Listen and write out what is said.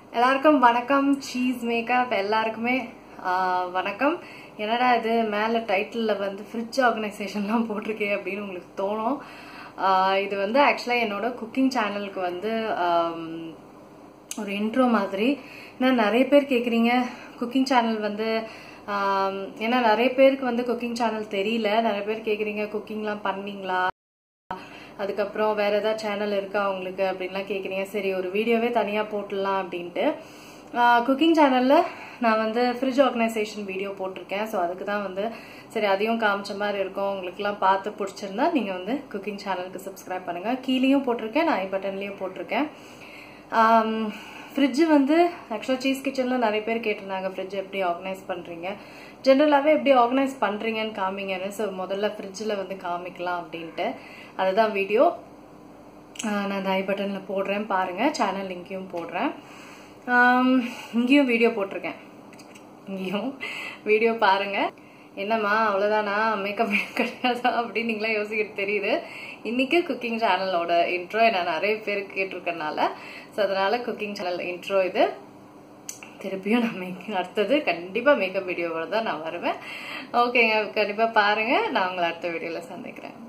எல்லாருக்கும் வணக்கம். Cheese makeup எல்லாருக்குமே வணக்கம். என்னடா இது மேல டைட்டில்ல வந்து ஃப்ரிட்ஜ் ஆர்கனைசேஷன்லாம் போட்டிருக்கே அப்படின்னு உங்களுக்கு தோணும். இது வந்து ஆக்சுவலா என்னோட குக்கிங் சேனலுக்கு வந்து ஒரு இன்ட்ரோ மாதிரி. ஏன்னா நிறைய பேர் கேக்குறீங்க குக்கிங் சேனல் வந்து ஏன்னா நிறைய பேருக்கு வந்து குக்கிங் சேனல் தெரியல. நிறைய பேர் கேக்குறீங்க குக்கிங்லாம் பண்ணுவீங்களா, அதுக்கப்புறம் வேற ஏதாவது சேனல் இருக்கா உங்களுக்கு அப்படின்லாம் கேக்குறீங்க. சரி ஒரு வீடியோவே தனியா போட்டுடலாம் அப்படின்ட்டு குக்கிங் சேனல்ல நான் வந்து ஃப்ரிட்ஜ் ஆர்கனைசேஷன் வீடியோ போட்டிருக்கேன். ஸோ அதுக்கு தான் வந்து சரி அதையும் காமிச்ச மாதிரி இருக்கும். உங்களுக்குலாம் பார்த்து பிடிச்சிருந்தா நீங்க வந்து குக்கிங் சேனலுக்கு சப்ஸ்கிரைப் பண்ணுங்க. கீழேயும் போட்டிருக்கேன், நான் ஐ பட்டன்லயும் போட்டிருக்கேன். ஃப்ரிட்ஜ் வந்து ஆக்சுவலாக சீஸ் கிச்சன்ல நிறைய பேர் கேட்டிருந்தாங்க ஃப்ரிட்ஜ் எப்படி ஆர்கனைஸ் பண்றீங்க, ஜென்ரலாகவே எப்படி ஆர்கனைஸ் பண்றீங்கன்னு காமிங்கன்னு. ஸோ முதல்ல ஃப்ரிட்ஜில் வந்து காமிக்கலாம் அப்படின்ட்டு அதுதான் வீடியோ. நான் அந்த ஐ பட்டன்ல போடுறேன் பாருங்க, சேனல் லிங்கையும் போடுறேன். இங்கேயும் வீடியோ போட்டிருக்கேன், இங்கேயும் வீடியோ பாருங்க. என்னம்மா அவ்வளவுதானா, மேக்கப் கிடையாதா அப்படின்னு நீங்களா யோசிக்கிட்டு தெரியுது. இன்னைக்கு குக்கிங் சேனலோட இன்ட்ரோ நான் நிறைய பேருக்கு கேட்டிருக்கனால, ஸோ அதனால குக்கிங் சேனல் இன்ட்ரோ இது. திருப்பியும் நான் அடுத்தது கண்டிப்பா மேக்கப் வீடியோவோட தான் நான் வருவேன். ஓகேங்க, கண்டிப்பா பாருங்க. நான் உங்களை அடுத்த வீடியோல சந்திக்கிறேன்.